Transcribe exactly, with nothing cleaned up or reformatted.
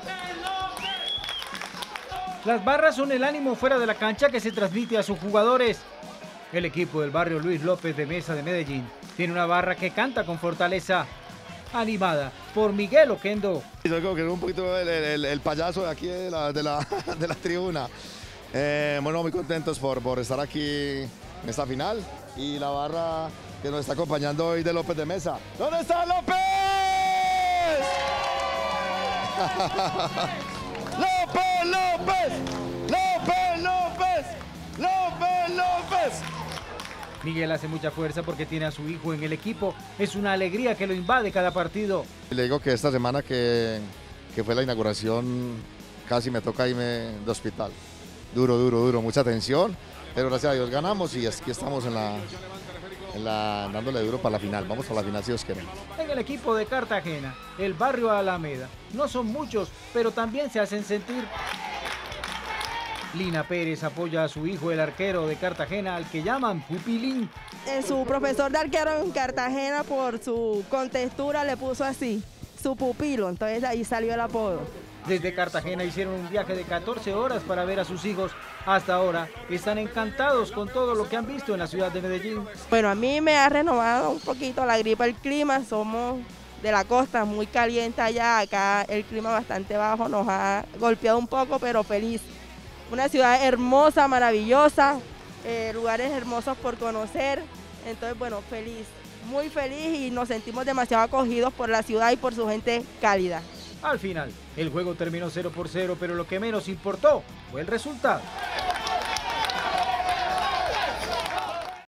Las barras son el ánimo fuera de la cancha que se transmite a sus jugadores. El equipo del barrio Luis López de Mesa de Medellín tiene una barra que canta con fortaleza, animada por Miguel Oquendo. Yo creo que es un poquito el, el, el payaso de aquí de la, de la, de la tribuna. Eh, bueno, muy contentos por, por estar aquí en esta final y la barra que nos está acompañando hoy de López de Mesa. ¿Dónde está López? ¡López, López! ¡López, López! ¡López, López! Miguel hace mucha fuerza porque tiene a su hijo en el equipo. Es una alegría que lo invade cada partido. Le digo que esta semana que, que fue la inauguración casi me toca irme de hospital. Duro, duro, duro, mucha tensión, pero gracias a Dios ganamos y aquí estamos en la, en la, dándole duro para la final. Vamos a la final si Dios quiere. En el equipo de Cartagena, el barrio Alameda, no son muchos, pero también se hacen sentir. Lina Pérez apoya a su hijo, el arquero de Cartagena, al que llaman Pupilín. Eh, su profesor de arquero en Cartagena, por su contextura, le puso así, su pupilo, entonces ahí salió el apodo. Desde Cartagena hicieron un viaje de catorce horas para ver a sus hijos. Hasta ahora están encantados con todo lo que han visto en la ciudad de Medellín. Bueno, a mí me ha renovado un poquito la gripa, el clima, somos de la costa, muy caliente allá, acá el clima bastante bajo, nos ha golpeado un poco, pero feliz. Una ciudad hermosa, maravillosa, eh, lugares hermosos por conocer, entonces bueno, feliz, muy feliz y nos sentimos demasiado acogidos por la ciudad y por su gente cálida. Al final, el juego terminó cero por cero, pero lo que menos importó fue el resultado.